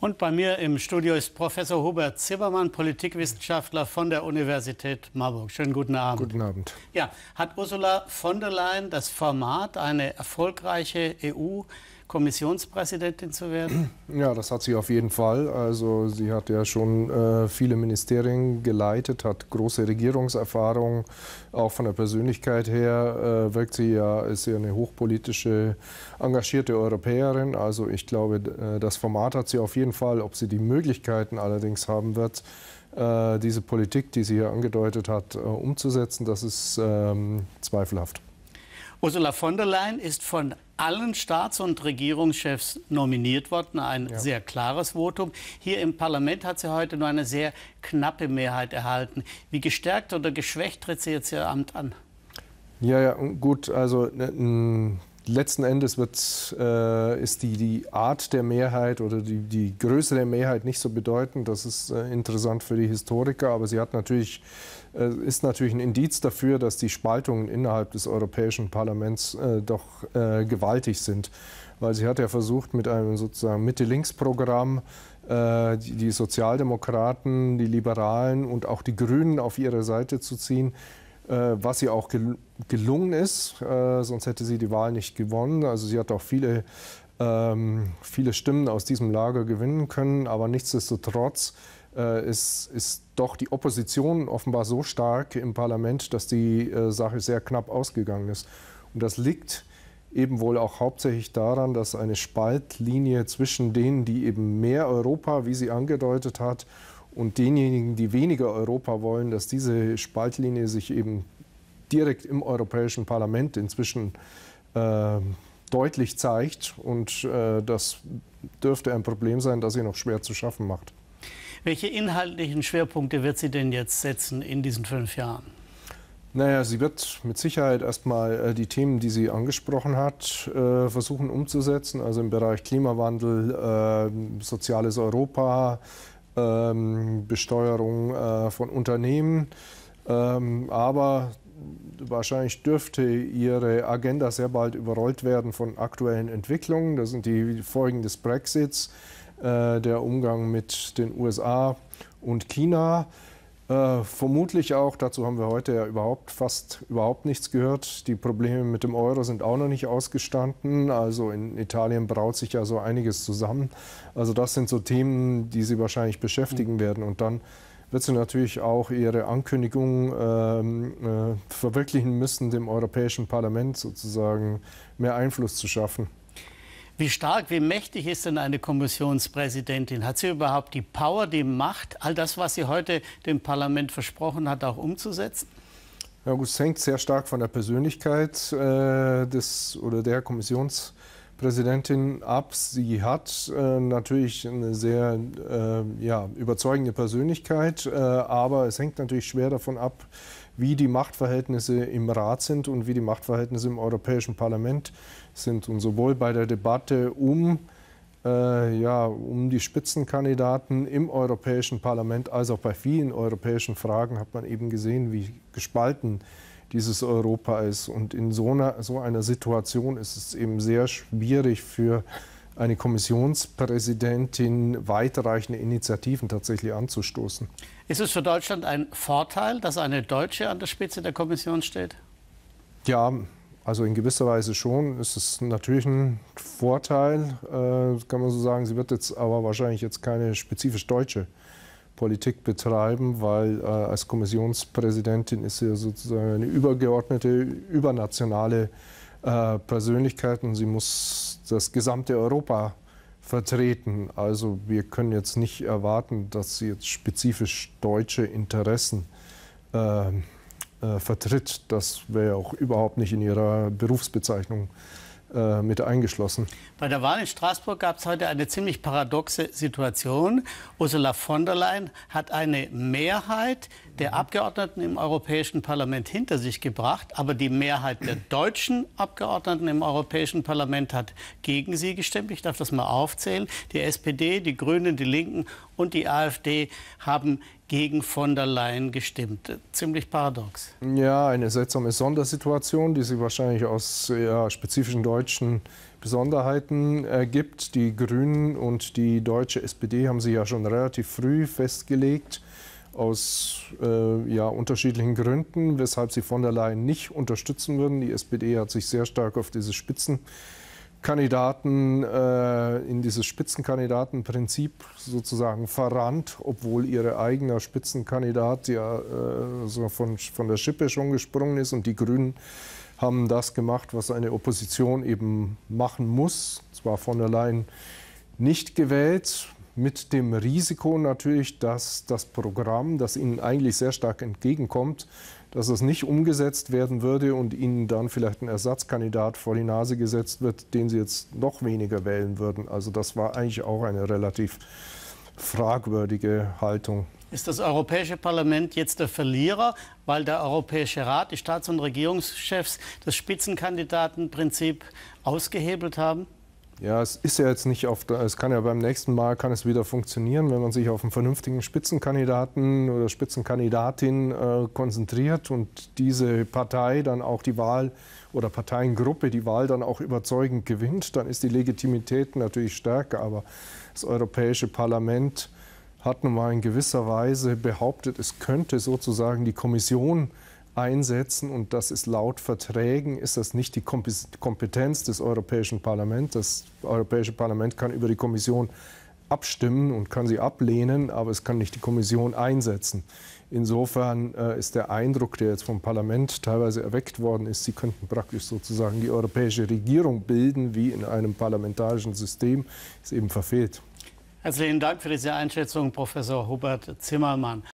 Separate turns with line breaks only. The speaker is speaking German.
Und bei mir im Studio ist Professor Hubert Zimmermann, Politikwissenschaftler von der Universität Marburg. Schönen guten Abend.
Guten Abend.
Ja, hat Ursula von der Leyen das Format, eine erfolgreiche EU-Kommissionspräsidentin zu werden?
Ja, das hat sie auf jeden Fall. Also sie hat ja schon viele Ministerien geleitet, hat große Regierungserfahrung. Auch von der Persönlichkeit her wirkt sie ja, ist sie eine hochpolitische, engagierte Europäerin. Also ich glaube, das Format hat sie auf jeden Fall. Ob sie die Möglichkeiten allerdings haben wird, diese Politik, die sie hier angedeutet hat, umzusetzen, das ist zweifelhaft.
Ursula von der Leyen ist von allen Staats- und Regierungschefs nominiert worden, ein sehr klares Votum. Hier im Parlament hat sie heute nur eine sehr knappe Mehrheit erhalten. Wie gestärkt oder geschwächt tritt sie jetzt ihr Amt an?
Ja, gut, also letzten Endes ist die Art der Mehrheit oder die Größe der Mehrheit nicht so bedeutend. Das ist interessant für die Historiker, aber sie hat ist natürlich ein Indiz dafür, dass die Spaltungen innerhalb des Europäischen Parlaments doch gewaltig sind. Weil sie hat ja versucht, mit einem sozusagen Mitte-Links-Programm die Sozialdemokraten, die Liberalen und auch die Grünen auf ihre Seite zu ziehen, was ihr auch gelungen ist, sonst hätte sie die Wahl nicht gewonnen. Also sie hat auch viele Stimmen aus diesem Lager gewinnen können, aber nichtsdestotrotz ist doch die Opposition offenbar so stark im Parlament, dass die Sache sehr knapp ausgegangen ist. Und das liegt eben wohl auch hauptsächlich daran, dass eine Spaltlinie zwischen denen, die eben mehr Europa, wie sie angedeutet hat, und denjenigen, die weniger Europa wollen, dass diese Spaltlinie sich eben direkt im Europäischen Parlament inzwischen deutlich zeigt. Und das dürfte ein Problem sein, das sie noch schwer zu schaffen macht.
Welche inhaltlichen Schwerpunkte wird sie denn jetzt setzen in diesen 5 Jahren?
Naja, sie wird mit Sicherheit erstmal die Themen, die sie angesprochen hat, versuchen umzusetzen. Also im Bereich Klimawandel, soziales Europa, Besteuerung von Unternehmen. Aber wahrscheinlich dürfte ihre Agenda sehr bald überrollt werden von aktuellen Entwicklungen. Das sind die Folgen des Brexits, der Umgang mit den USA und China. Vermutlich auch, dazu haben wir heute ja fast überhaupt nichts gehört. Die Probleme mit dem Euro sind auch noch nicht ausgestanden. Also in Italien braut sich ja so einiges zusammen. Also das sind so Themen, die sie wahrscheinlich beschäftigen werden. Und dann wird sie natürlich auch ihre Ankündigung verwirklichen müssen, dem Europäischen Parlament sozusagen mehr Einfluss zu schaffen.
Wie stark, wie mächtig ist denn eine Kommissionspräsidentin? Hat sie überhaupt die Power, die Macht, all das, was sie heute dem Parlament versprochen hat, auch umzusetzen?
Ja gut, es hängt sehr stark von der Persönlichkeit der Kommissionspräsidentin ab. Sie hat natürlich eine sehr überzeugende Persönlichkeit, aber es hängt natürlich schwer davon ab, wie die Machtverhältnisse im Rat sind und wie die Machtverhältnisse im Europäischen Parlament sind. Und sowohl bei der Debatte um die Spitzenkandidaten im Europäischen Parlament als auch bei vielen europäischen Fragen hat man eben gesehen, wie gespalten dieses Europa ist. Und in so einer Situation ist es eben sehr schwierig für eine Kommissionspräsidentin weitreichende Initiativen tatsächlich anzustoßen.
Ist es für Deutschland ein Vorteil, dass eine Deutsche an der Spitze der Kommission steht?
Ja, also in gewisser Weise schon. Es ist natürlich ein Vorteil, kann man so sagen. Sie wird jetzt aber wahrscheinlich jetzt keine spezifisch deutsche Politik betreiben, weil als Kommissionspräsidentin ist sie sozusagen eine übergeordnete, übernationale Persönlichkeit und sie muss das gesamte Europa vertreten. Also wir können jetzt nicht erwarten, dass sie jetzt spezifisch deutsche Interessen vertritt. Das wäre auch überhaupt nicht in ihrer Berufsbezeichnung mit eingeschlossen.
Bei der Wahl in Straßburg gab es heute eine ziemlich paradoxe Situation. Ursula von der Leyen hat eine Mehrheit der Abgeordneten im Europäischen Parlament hinter sich gebracht, aber die Mehrheit der deutschen Abgeordneten im Europäischen Parlament hat gegen sie gestimmt. Ich darf das mal aufzählen. Die SPD, die Grünen, die Linken und die AfD haben gegen von der Leyen gestimmt. Ziemlich paradox.
Ja, eine seltsame Sondersituation, die sie wahrscheinlich aus spezifischen deutschen Besonderheiten gibt. Die Grünen und die deutsche SPD haben sich ja schon relativ früh festgelegt, aus unterschiedlichen Gründen, weshalb sie von der Leyen nicht unterstützen würden. Die SPD hat sich sehr stark auf diese in dieses Spitzenkandidatenprinzip sozusagen verrannt, obwohl ihr eigener Spitzenkandidat ja so von der Schippe schon gesprungen ist. Und die Grünen haben das gemacht, was eine Opposition eben machen muss. Zwar von der Leyen nicht gewählt, mit dem Risiko natürlich, dass das Programm, das ihnen eigentlich sehr stark entgegenkommt, dass es nicht umgesetzt werden würde und ihnen dann vielleicht ein Ersatzkandidat vor die Nase gesetzt wird, den sie jetzt noch weniger wählen würden. Also das war eigentlich auch eine relativ fragwürdige Haltung.
Ist das Europäische Parlament jetzt der Verlierer, weil der Europäische Rat, die Staats- und Regierungschefs, das Spitzenkandidatenprinzip ausgehebelt haben?
Ja, es ist ja jetzt nicht es kann ja beim nächsten Mal kann es wieder funktionieren, wenn man sich auf einen vernünftigen Spitzenkandidaten oder Spitzenkandidatin konzentriert und diese Partei dann auch die Wahl oder Parteiengruppe die Wahl dann auch überzeugend gewinnt, dann ist die Legitimität natürlich stärker. Aber das Europäische Parlament hat nun mal in gewisser Weise behauptet, es könnte sozusagen die Kommission einsetzen und das ist laut Verträgen, ist das nicht die Kompetenz des Europäischen Parlaments. Das Europäische Parlament kann über die Kommission abstimmen und kann sie ablehnen, aber es kann nicht die Kommission einsetzen. Insofern ist der Eindruck, der jetzt vom Parlament teilweise erweckt worden ist, sie könnten praktisch sozusagen die europäische Regierung bilden, wie in einem parlamentarischen System, ist eben verfehlt.
Herzlichen Dank für diese Einschätzung, Professor Hubert Zimmermann.